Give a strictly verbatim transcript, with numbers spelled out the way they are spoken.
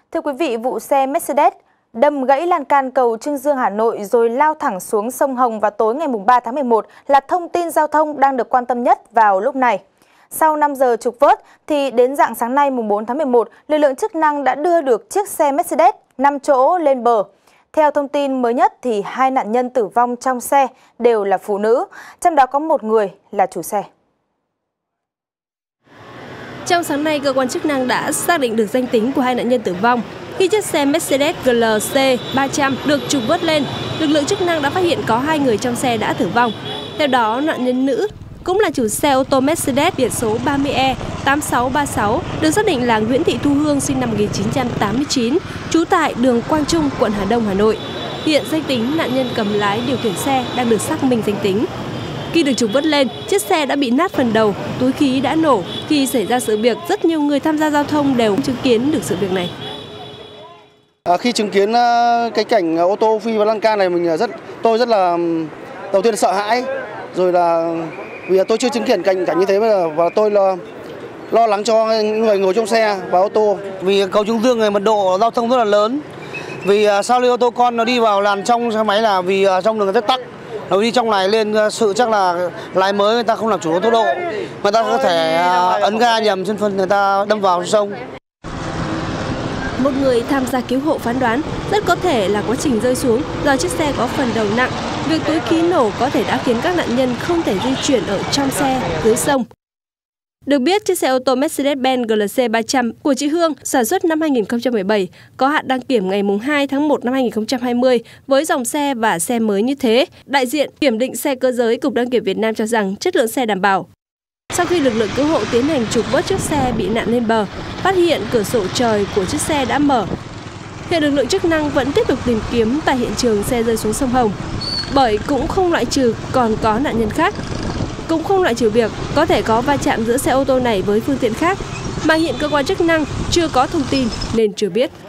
Thưa quý vị, vụ xe Mercedes đâm gãy lan can cầu Trương Dương, Hà Nội rồi lao thẳng xuống sông Hồng vào tối ngày ba tháng mười một là thông tin giao thông đang được quan tâm nhất vào lúc này. Sau năm giờ trục vớt, thì đến rạng sáng nay mùng bốn tháng mười một, lực lượng chức năng đã đưa được chiếc xe Mercedes năm chỗ lên bờ. Theo thông tin mới nhất, thì hai nạn nhân tử vong trong xe đều là phụ nữ, trong đó có một người là chủ xe. Trong sáng nay, cơ quan chức năng đã xác định được danh tính của hai nạn nhân tử vong. Khi chiếc xe Mercedes G L C ba trăm được trục vớt lên, lực lượng chức năng đã phát hiện có hai người trong xe đã tử vong. Theo đó, nạn nhân nữ cũng là chủ xe ô tô Mercedes biển số ba mươi E tám sáu ba sáu, được xác định là Nguyễn Thị Thu Hương, sinh năm một nghìn chín trăm tám mươi chín, trú tại đường Quang Trung, quận Hà Đông, Hà Nội. Hiện danh tính nạn nhân cầm lái điều khiển xe đang được xác minh danh tính. Khi được trục vớt lên, chiếc xe đã bị nát phần đầu, túi khí đã nổ. Khi xảy ra sự việc, rất nhiều người tham gia giao thông đều chứng kiến được sự việc này. À, khi chứng kiến cái cảnh ô tô phi vào lan can này, mình rất tôi rất là đầu tiên là sợ hãi, rồi là vì tôi chưa chứng kiến cảnh cảnh như thế bây giờ, và tôi là lo lắng cho người ngồi trong xe và ô tô. Vì cầu Trương Dương này mật độ giao thông rất là lớn. Vì sao ô tô con nó đi vào làn trong xe máy là vì trong đường rất tắc. Nó đi trong này lên sự chắc là lái mới người ta không làm chủ tốc độ, người ta có thể ấn ga nhầm trên phân, người ta đâm vào sông. Một người tham gia cứu hộ phán đoán rất có thể là quá trình rơi xuống do chiếc xe có phần đầu nặng. Việc túi khí nổ có thể đã khiến các nạn nhân không thể di chuyển ở trong xe dưới sông. Được biết, chiếc xe ô tô Mercedes-Benz G L C ba trăm của chị Hương sản xuất năm hai nghìn không trăm mười bảy có hạn đăng kiểm ngày hai tháng một năm hai nghìn không trăm hai mươi với dòng xe và xe mới như thế. Đại diện kiểm định xe cơ giới Cục Đăng kiểm Việt Nam cho rằng chất lượng xe đảm bảo. Sau khi lực lượng cứu hộ tiến hành trục vớt chiếc xe bị nạn lên bờ, phát hiện cửa sổ trời của chiếc xe đã mở. Hiện lực lượng chức năng vẫn tiếp tục tìm kiếm tại hiện trường xe rơi xuống sông Hồng, bởi cũng không loại trừ còn có nạn nhân khác. Cũng không loại trừ việc có thể có va chạm giữa xe ô tô này với phương tiện khác, mà hiện cơ quan chức năng chưa có thông tin nên chưa biết.